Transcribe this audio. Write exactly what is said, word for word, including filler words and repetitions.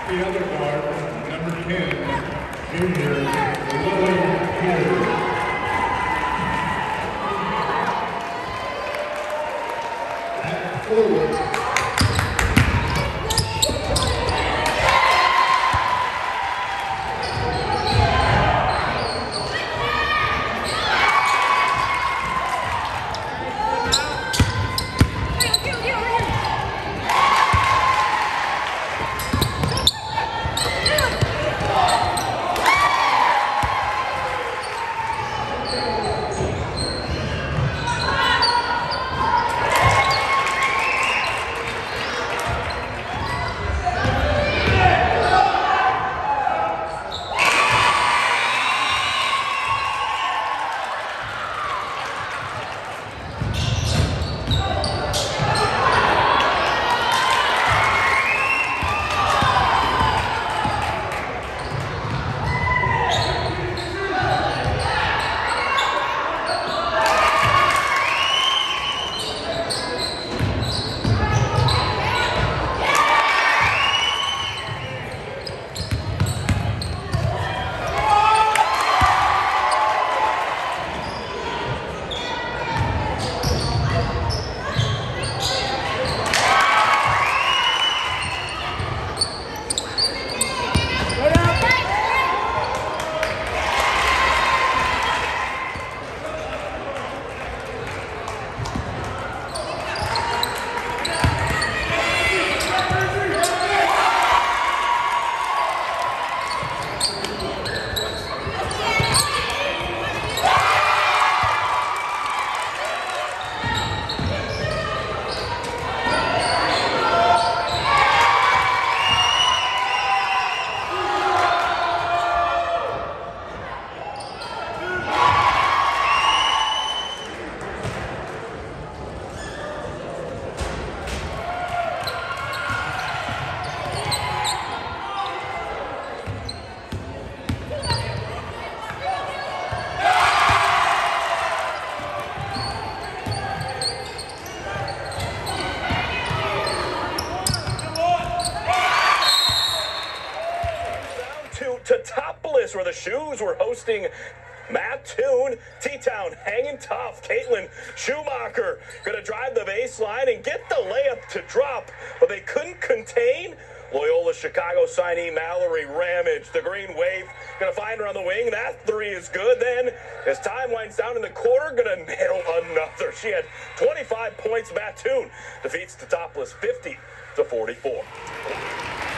The other guard, number ten, junior, Lily Pierce. At forward. Teutopolis, where the Shoes were hosting Mattoon. T-Town hanging tough. Caitlin Schumacher gonna drive the baseline and get the layup to drop, but they couldn't contain Loyola Chicago signee Mallory Ramage. The Green Wave gonna find her on the wing. That three is good. Then, as time winds down in the quarter, gonna nail another. She had twenty-five points. Mattoon defeats Teutopolis fifty to forty-four.